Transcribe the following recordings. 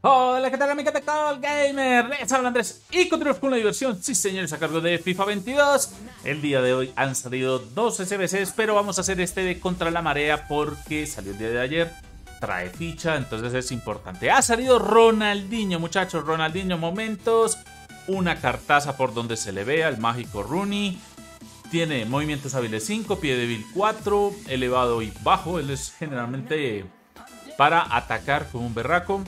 Hola, ¿qué tal amiga de Call Gamer? Les habla Andrés y continuamos con la diversión, sí señores, a cargo de FIFA 22. El día de hoy han salido dos SBCs, pero vamos a hacer este de Contra la Marea porque salió el día de ayer. Trae ficha, entonces es importante. Ha salido Ronaldinho, muchachos, Ronaldinho momentos. Una cartaza por donde se le vea, el mágico Rooney. Tiene movimientos hábiles 5, pie débil 4, elevado y bajo. Él es generalmente para atacar con un berraco.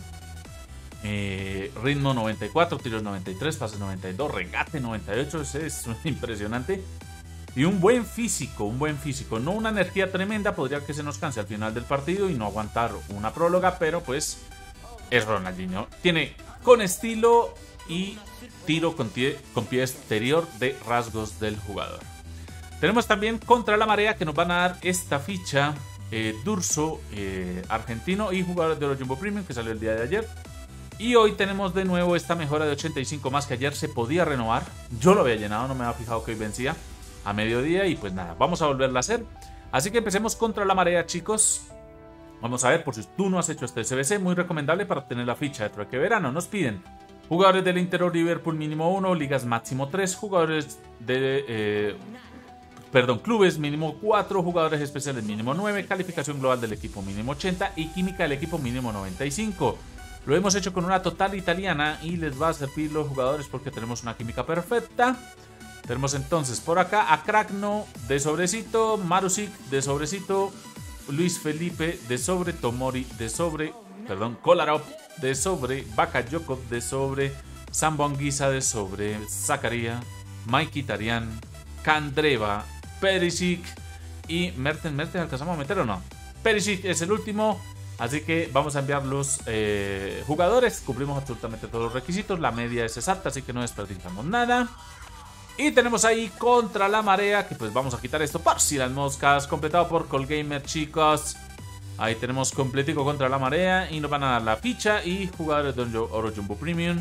Ritmo 94, tiros 93, pases 92, regate 98, ese es impresionante. Y un buen físico, no una energía tremenda, podría que se nos canse al final del partido y no aguantar una próloga, pero pues es Ronaldinho. Tiene con estilo y tiro con pie exterior de rasgos del jugador. Tenemos también Contra la Marea, que nos van a dar esta ficha, Durso, argentino y jugador de Oro Jumbo Premium, que salió el día de ayer. Y hoy tenemos de nuevo esta mejora de 85 más que ayer se podía renovar. Yo lo había llenado, no me había fijado que hoy vencía a mediodía y pues nada, vamos a volverla a hacer. Así que empecemos Contra la Marea, chicos. Vamos a ver, por si tú no has hecho este SBC, muy recomendable para obtener la ficha de trueque verano. Nos piden jugadores del Inter o Liverpool mínimo 1, ligas máximo 3, jugadores de... clubes mínimo 4, jugadores especiales mínimo 9, calificación global del equipo mínimo 80 y química del equipo mínimo 95. Lo hemos hecho con una total italiana y les va a servir los jugadores porque tenemos una química perfecta. Tenemos entonces por acá a Cragno de sobrecito, Marusic de sobrecito, Luis Felipe de sobre, Tomori de sobre, Kolarov de sobre, Bakayoko de sobre, Sambo Anguissa de sobre, Zakaria, Mikey Tarian, Kandreva, Perisic y Mertens. ¿Alcanzamos a meter o no? Perisic es el último. Así que vamos a enviar los jugadores. Cumplimos absolutamente todos los requisitos. La media es exacta, así que no desperdiciamos nada. Y tenemos ahí Contra la Marea, que pues vamos a quitar esto por si las moscas. Completado por Call Gamer, chicos. Ahí tenemos completico Contra la Marea. Y nos van a dar la ficha y jugadores de Oro Jumbo Premium.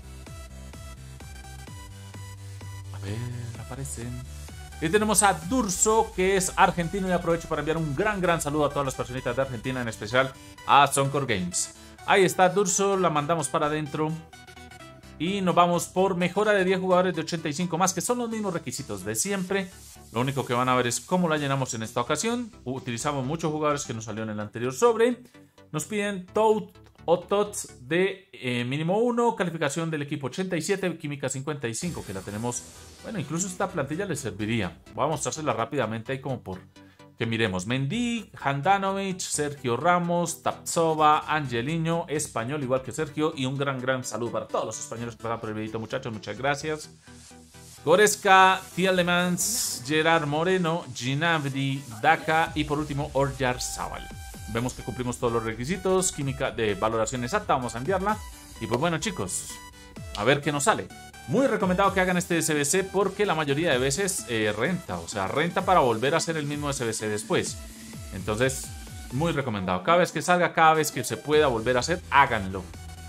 A ver, aparecen. Y tenemos a Durso, que es argentino, y aprovecho para enviar un gran saludo a todas las personitas de Argentina, en especial a Soncor Games. Ahí está Durso, la mandamos para adentro. Y nos vamos por mejora de 10 jugadores de 85 más, que son los mismos requisitos de siempre. Lo único que van a ver es cómo la llenamos en esta ocasión. Utilizamos muchos jugadores que nos salió en el anterior sobre. Nos piden Tout o Tots de mínimo 1, calificación del equipo 87, química 55, que la tenemos. Bueno, incluso esta plantilla les serviría. Voy a mostrársela rápidamente ahí como por que miremos. Mendy, Handanovic, Sergio Ramos, Tapsova, Angelino, español igual que Sergio. Y un gran saludo para todos los españoles que pasan por el videito, muchachos, muchas gracias. Goretzka, Tielemans, Gerard Moreno, Ginabri, Daka y por último Oyarzabal. Vemos que cumplimos todos los requisitos, química de valoración exacta, vamos a enviarla. Y pues bueno, chicos, a ver qué nos sale. Muy recomendado que hagan este SBC porque la mayoría de veces renta, o sea, renta para volver a hacer el mismo SBC después. Entonces, muy recomendado. Cada vez que salga, cada vez que se pueda volver a hacer, háganlo.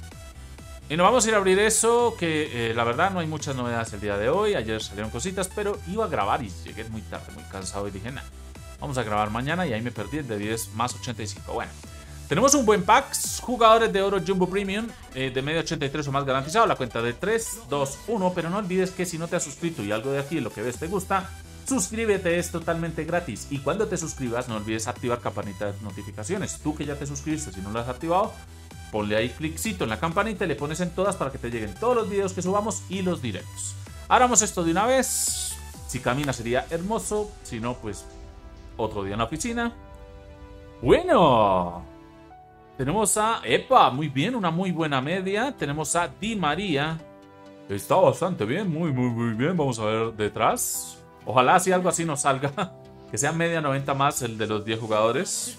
Y nos vamos a ir a abrir eso, que la verdad no hay muchas novedades el día de hoy. Ayer salieron cositas, pero iba a grabar y llegué muy tarde, muy cansado y dije, nada. Vamos a grabar mañana y ahí me perdí el de 10 más 85. Bueno, tenemos un buen pack. Jugadores de Oro Jumbo Premium de medio 83 o más garantizado. La cuenta de 3, 2, 1. Pero no olvides que si no te has suscrito y algo de aquí, lo que ves te gusta, suscríbete, es totalmente gratis. Y cuando te suscribas, no olvides activar campanita de notificaciones. Tú que ya te suscribiste, si no lo has activado, ponle ahí cliccito en la campanita y le pones en todas para que te lleguen todos los videos que subamos y los directos. Hagamos esto de una vez. Si camina sería hermoso. Si no, pues otro día en la oficina. Bueno, tenemos a... ¡Epa! Muy bien, una muy buena media. Tenemos a Di María. Está bastante bien, muy bien. Vamos a ver detrás. Ojalá si algo así nos salga. Que sea media 90 más el de los 10 jugadores.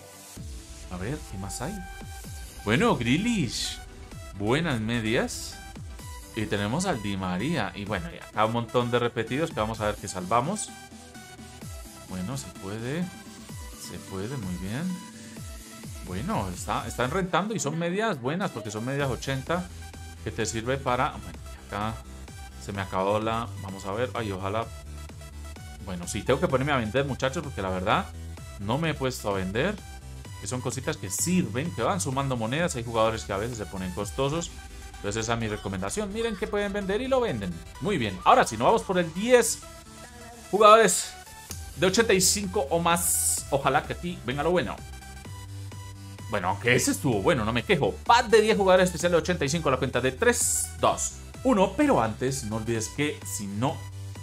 A ver, ¿qué más hay? Bueno, Grealish. Buenas medias. Y tenemos al Di María. Y bueno, y acá un montón de repetidos que vamos a ver que salvamos. Bueno, se puede, muy bien. Bueno, están rentando y son medias buenas porque son medias 80 que te sirve para... Bueno, acá se me acabó la... Vamos a ver, ay, ojalá... Bueno, sí, tengo que ponerme a vender, muchachos, porque la verdad no me he puesto a vender. que son cositas que sirven, que van sumando monedas. Hay jugadores que a veces se ponen costosos. Entonces esa es mi recomendación. Miren que pueden vender y lo venden. Muy bien. Ahora sí, nos vamos por el 10 jugadores de 85 o más. Ojalá que aquí venga lo bueno. Bueno, aunque ese estuvo bueno, no me quejo. Pack de 10 jugadores especial de 85 a la cuenta de 3, 2, 1. Pero antes, no olvides que si no...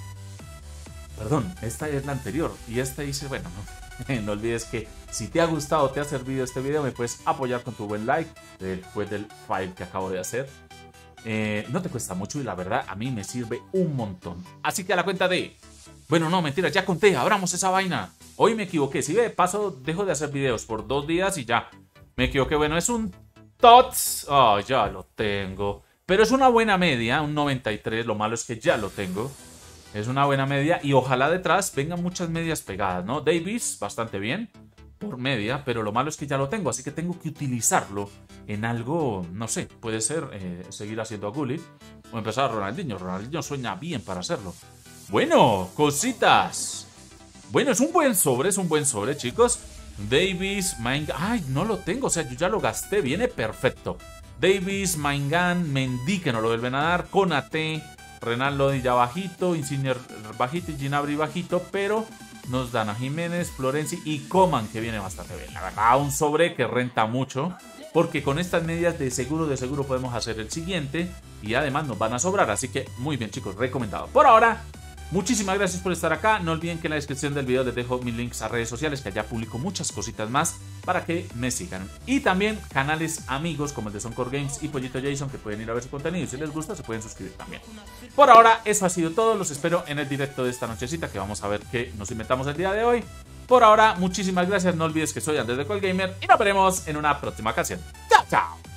Perdón, esta es la anterior. Y esta dice, bueno, no olvides que si te ha gustado, te ha servido este video, me puedes apoyar con tu buen like después del file que acabo de hacer. No te cuesta mucho y la verdad a mí me sirve un montón. Así que a la cuenta de... Bueno, no, mentira, ya conté, abramos esa vaina. Hoy me equivoqué, si de paso dejo de hacer videos por 2 días y ya. Me equivoqué, bueno, es un TOTS. Oh, ya lo tengo. Pero es una buena media, un 93, lo malo es que ya lo tengo. Es una buena media y ojalá detrás vengan muchas medias pegadas, ¿no? Davis, bastante bien por media, pero lo malo es que ya lo tengo, así que tengo que utilizarlo en algo, no sé, puede ser seguir haciendo a Gullit o empezar a Ronaldinho. Ronaldinho sueña bien para hacerlo. Bueno, cositas. Bueno, es un buen sobre, chicos. Davis, Maingan. Ay, no lo tengo, o sea, yo ya lo gasté, viene perfecto. Davis, Maingan, Mendy, que no lo vuelven a dar, Konate, Renan Lodi ya bajito, Insigne bajito y Gnabry bajito, pero nos dan a Jiménez, Florenzi y Coman, que viene bastante bien. La verdad, un sobre que renta mucho, porque con estas medias de seguro podemos hacer el siguiente y además nos van a sobrar. Así que muy bien, chicos, recomendado. Por ahora, muchísimas gracias por estar acá. No olviden que en la descripción del video les dejo mis links a redes sociales, que allá publico muchas cositas más para que me sigan. Y también canales amigos como el de Soncor Games y Pollito Jason, que pueden ir a ver su contenido. Y si les gusta, se pueden suscribir también. Por ahora, eso ha sido todo. Los espero en el directo de esta nochecita, que vamos a ver qué nos inventamos el día de hoy. Por ahora, muchísimas gracias. No olvides que soy Andrés de Colgamer y nos veremos en una próxima ocasión. ¡Chao, chao!